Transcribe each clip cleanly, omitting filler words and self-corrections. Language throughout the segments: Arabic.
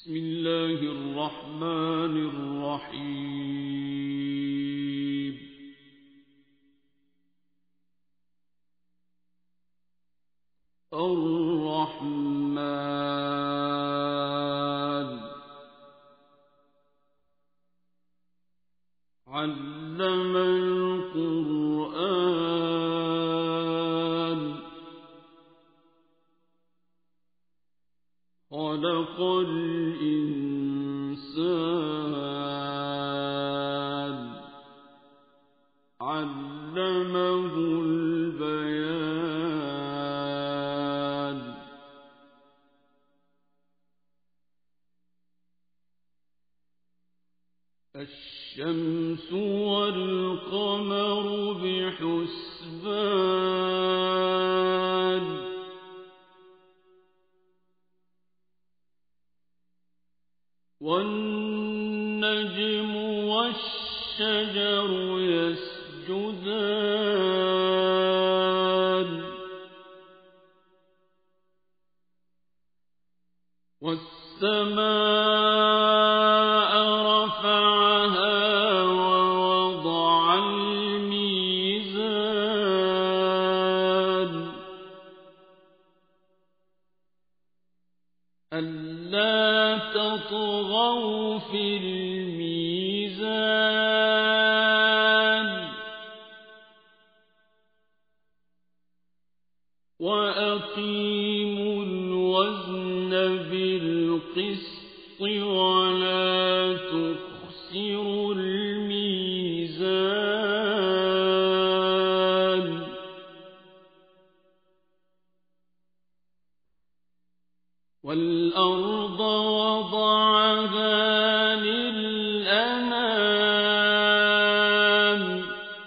بسم الله الرحمن الرحيم. الرحمن علم القرآن خلق الإنسان علمه البيان. الشمس والقمر بحسبان والنجم والشجر يسجدان والسماء رفعها ووضع الميزان ألا تطغوا في الميزان وأقيموا الوزن بالقسط ولا تخسروا الميزان والأرض وضعها للأنام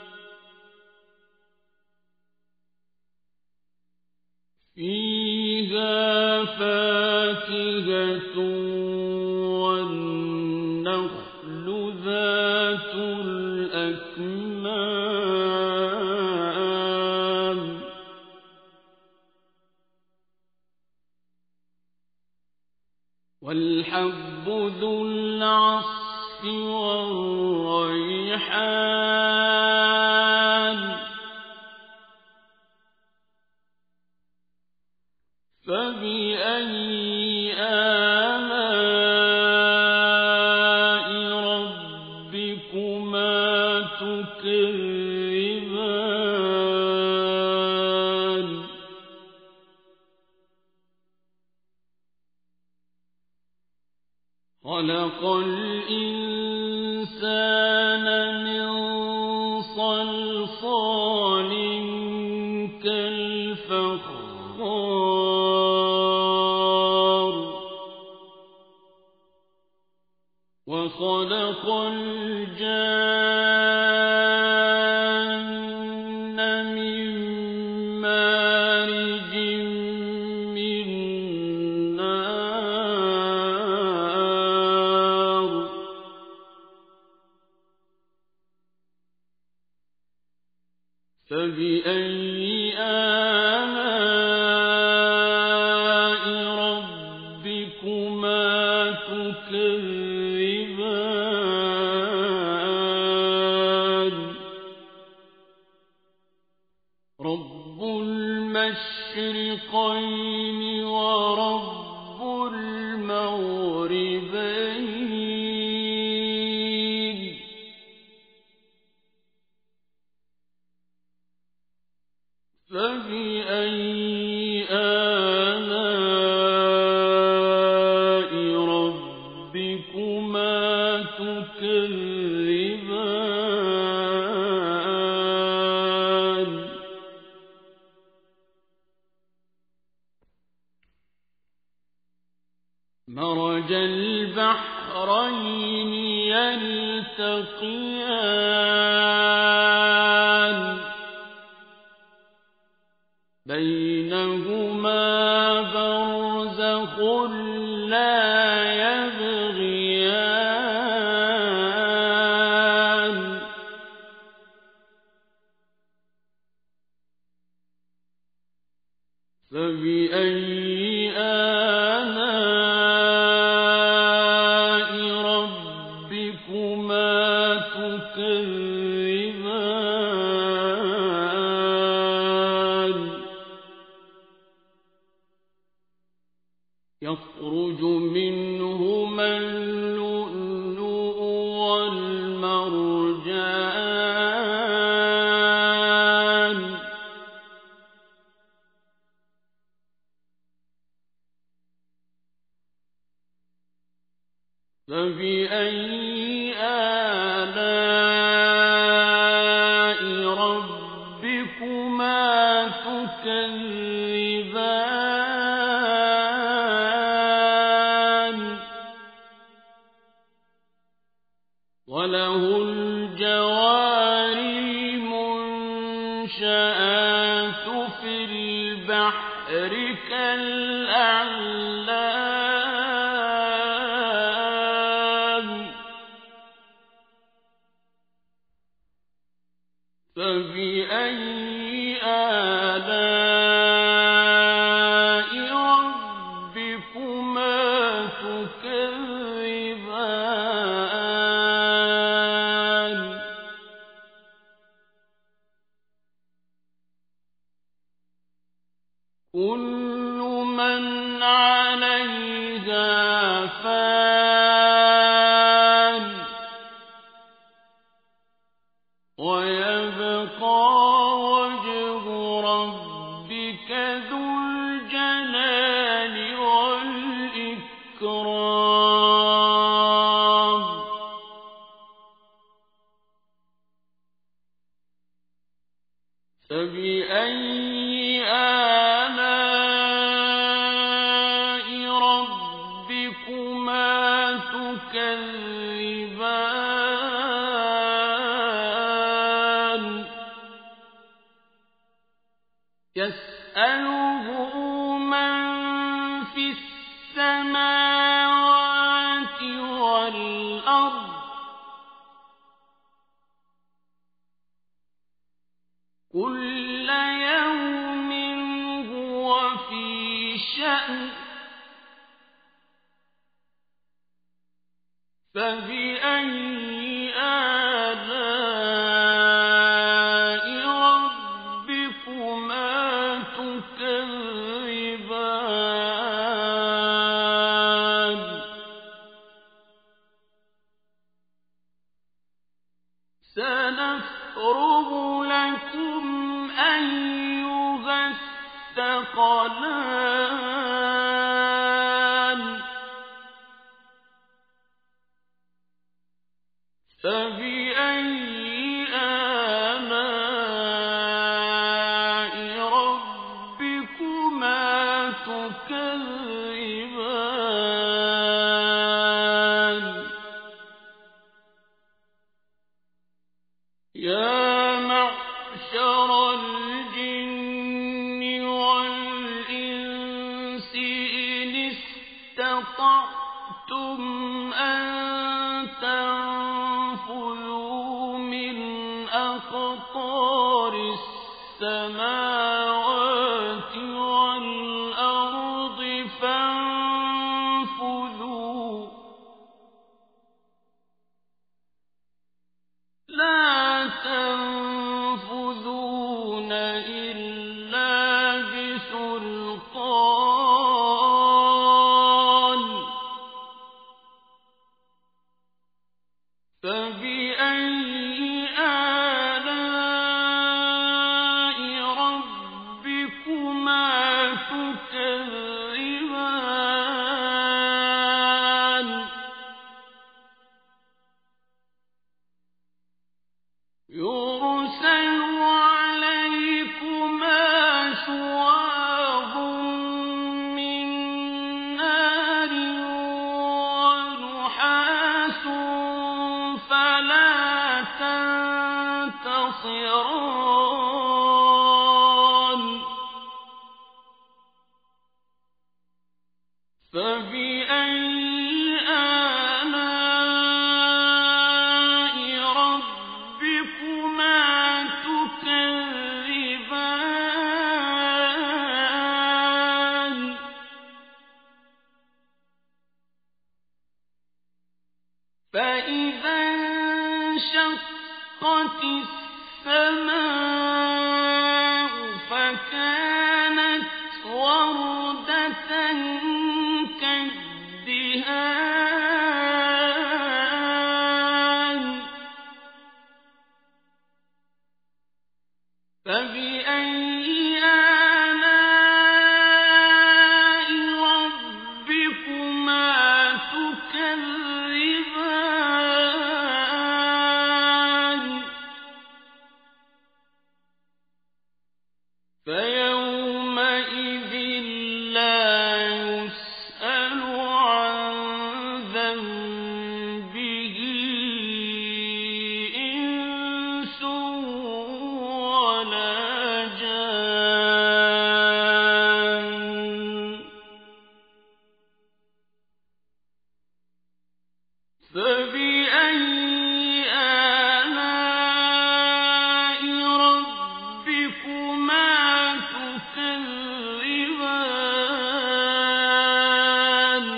فيها فاكهة والنخل ذات الأكمام والحب ذو العصف والريحان فبأي آلاء ربكما تكذبان خلق الإنسان من صلصال كالفخار وخلق الجان من مارج من نار فبأي آلاء ربكما تكذبان رب المشرقين ورب المغربين فبأي آلاء ربكما تكذبان مرج البحرين يلتقيان بينهما برزخ لا يبغيان فبأي آلاء يخرج منهما اللؤلؤ والمرجان فبأي آلاء ربكما تكذبان وله الجوار المنشآت في البحر كالأعلام فبأي آلاء ربكما تكذبان كل من عليها فان ويبقى وجه ربك ذو الجلال والإكرام فبأي آلاء ربكما تكذبان يسأله من في السماوات والأرض كل يوم هو في شأن فبأي آلاء ربكما تكذبان سنفرغ لكم أيها الثقلان فبأي آلاء ربكما تكذبان يا معشر الجن والإنس إن استطعتم أن تنفذوا من أقطار السماوات والأرض فانفذوا لا تنفذون إلا بسلطان فبأي آلاء ربكما تكذبان يرسل عليكما شواظ من نار ونحاس فلا تنتصران فبأي آلاء ربكما تكذبان فإذا انشقت السماء فكانت وردة كالدهان آن فبأي آلاء ربكما تكذبان فيومئذ لا يسأل عن ذنبه إنس ولا جان فبأي آلاء ربكما تكذبان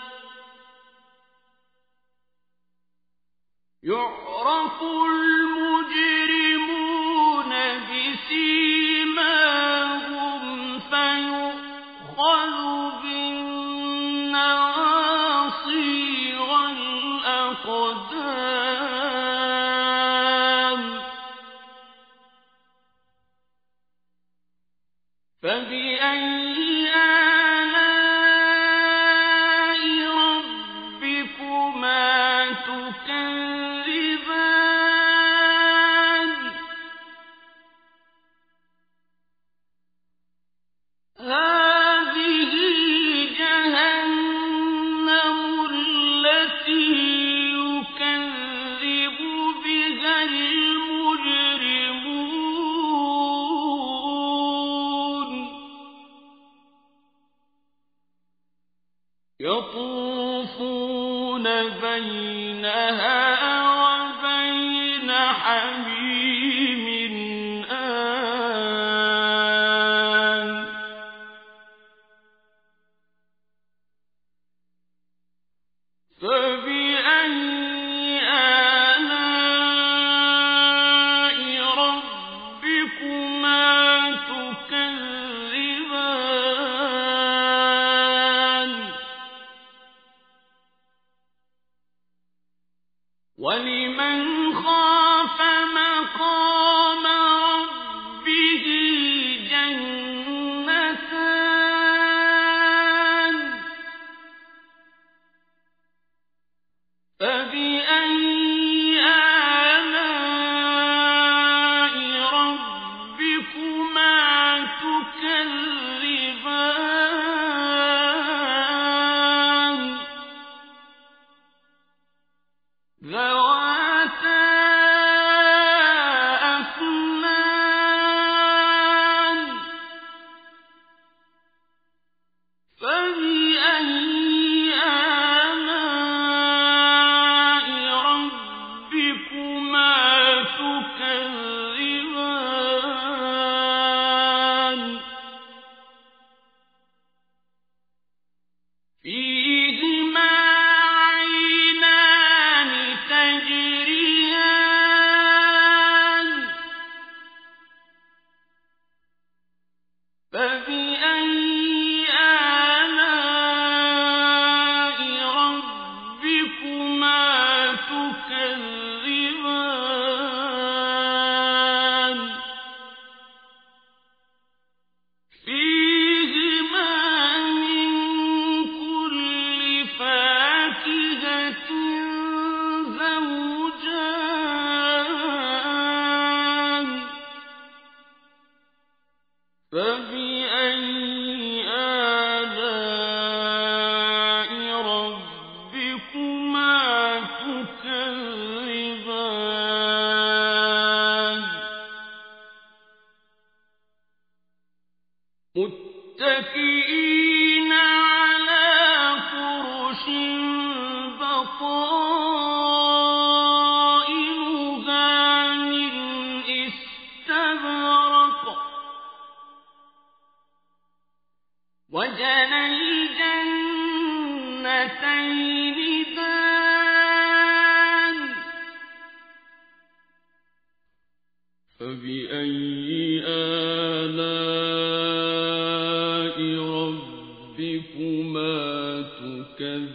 يعرف المجرمون بسيماهم فيؤخذ بالنواصي والأقدام فبأي آلاء ربكما تكذبان هذه جهنم التي يكذب بها المجرمون يطوفون بينها وبين حميم آن فبأي آلاء ربكما تكذبان ولمن خاف مقام ربه جنتان فبأي آلاء ربكما تكذبان ذواتا أفنان فبأي آلاء ربكما تكذبان فيهما عينان تجريان فبأي آلاء ربكما تكذبان فيهما من كل فاكهة زوجان فبأي آلاء ربكما تكذبان متكئين على فرش بطائنها من استبرق وجنى الجنتين دان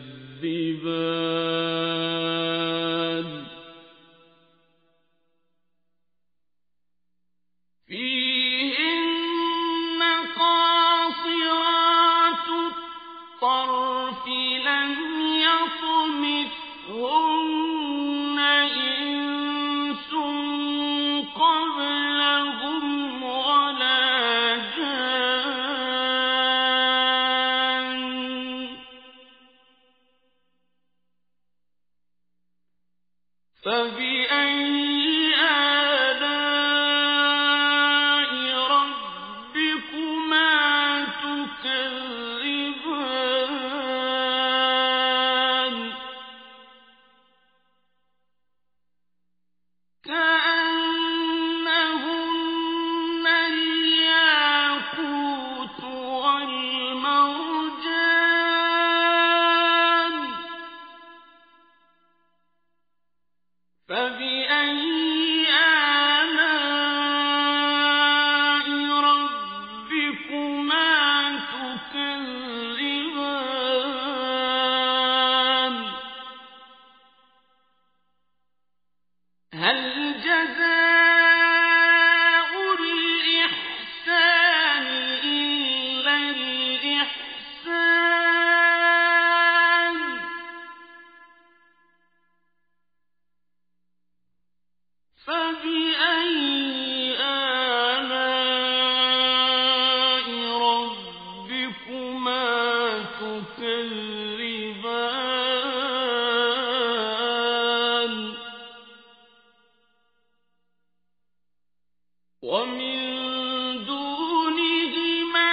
تكذبان فيهن قاصرات الطرف لم يطمثهن إنس قبلهم ولا جان فبأي آلاء ربكما تكذبان كأنهن الياقوت والمرجان فبأي آلاء ربكما تكذبان هل جزاء الإحسان إلا الإحسان فبأي آلاء ربكما تكذبان ومن دونهما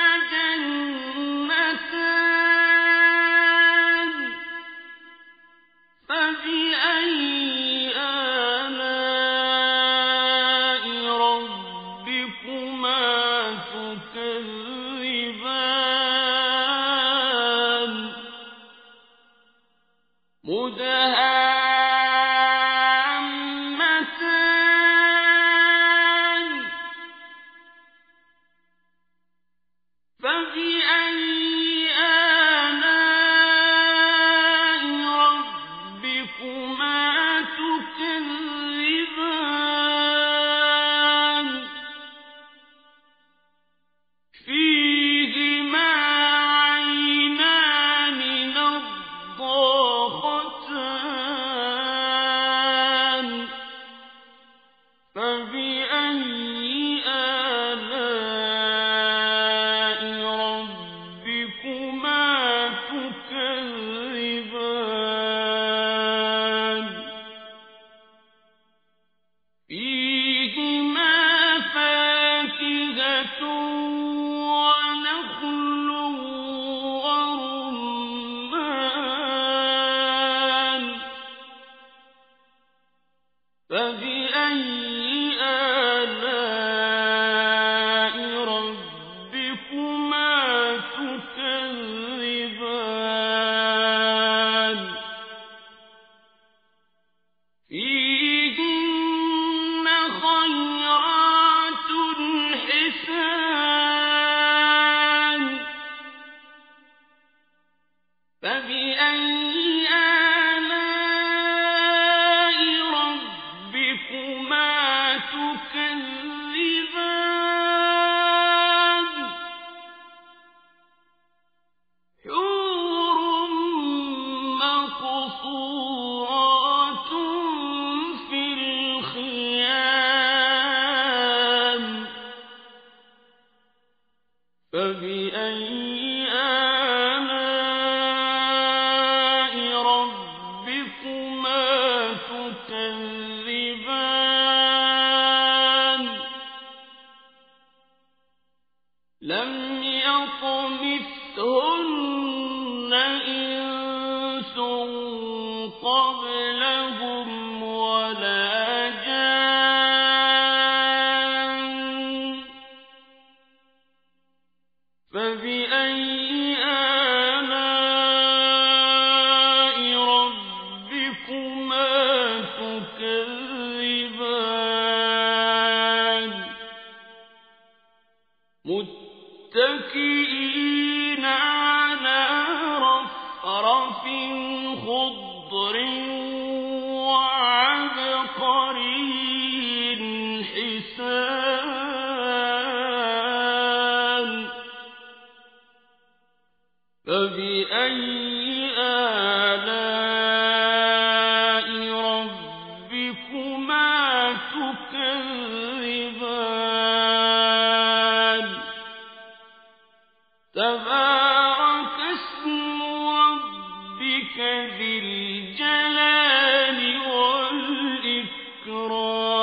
جنتان فبأي آلاء ربكما تكذبان مدهامتان فبأي آلاء ربكما تكذبان فيهما عينان نضاختان فبأي آلاء ربكما تكذبان فيهما فاكهة ونخل ورمان فبأي آلاء ربكما تكذبان فيهن خيرات حسان فبأي آلاء ربكما تكذبان حور مقصورات في الخيام فبأي آلاء ربكما تكذبان لم يطمثهن إنس قبلهم ولا جان فبأي آلاء ربكما تكذبان متكئين على رفرف خضر وعبقري حسان فبأي آلاء ربكما تكذبان تبارك اسم ربك ذي الجلال والإكرام